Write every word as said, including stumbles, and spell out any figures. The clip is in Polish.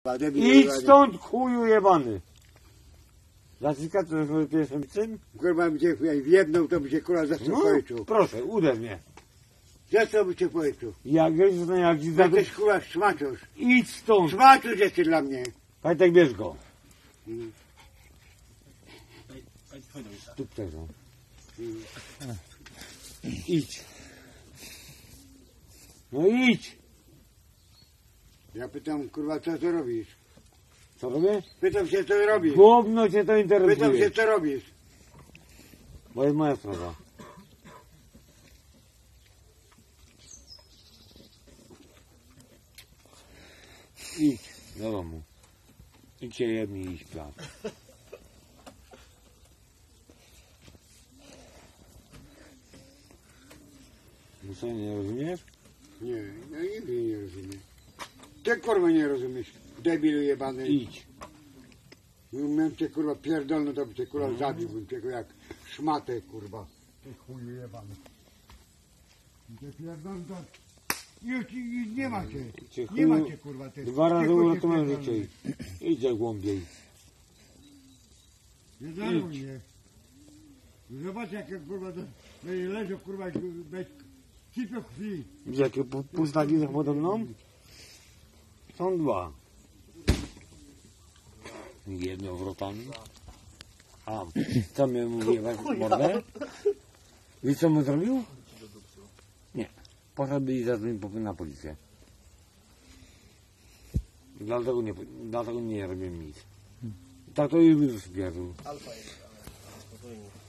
Idź stąd, chuju jebany. Zacyka, to jest pierwszym czym? Kurwa by cię w jedną, to by cię kurwa za co No, policzył. proszę, uderz mnie. Za co by cię policzył? Jak jest, to jak ci Za zadę... też kurwa szmaciusz. Idź stąd. Szmaciusz jesteś dla mnie. Pajtek, bierz go. Mm. Tu też. Idź. No idź. Ja pytam kurwa co ty robisz? Co robię? Pytam się co robisz. Gówno cię to Pytam interesuje. się co robisz. Bo jest moja sprawa. Idź do domu. Idź się jedni i śpiać. No co, nie rozumiesz? Nie, ja nigdy nie rozumiem. Ty kurwa nie rozumiesz. Debilu jebany. Idź. Miałem cię kurwa pierdolno, to by cię kurwa zabiłbym cię jak szmatę kurwa. Ty chuju jebany. Cię pierdolno to... Już, już nie ma cię. Cię Nie ma chuju- cię kurwa ty. Dwa razy Ty chuj cię uratowałem pierdolony. życie. Idź jak głębiej. Nie zanuj mnie. Zobacz jak ja, kurwa to, będzie leżał kurwa bez cipy krwi. Widzisz jakie pu- pustaki za pode mną? Są dwa. Jedno wrotami. A co mi mówi mordę? Wiesz co mu zrobił? Nie. Poszedł i zadzwonił po- na policję. Dlatego nie, dlatego nie robię nic. Tak to już wyspierdł. Alfa jest, ale spokojnie.